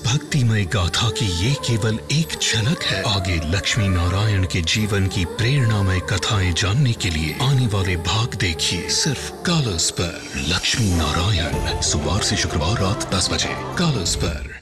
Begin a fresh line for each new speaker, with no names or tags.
भक्तिमय गाथा की ये केवल एक झलक है। आगे लक्ष्मी नारायण के जीवन की प्रेरणामय कथाएं जानने के लिए आने वाले भाग देखिए सिर्फ कलर्स पर। लक्ष्मी नारायण, सोमवार से शुक्रवार रात 10 बजे, कलर्स पर।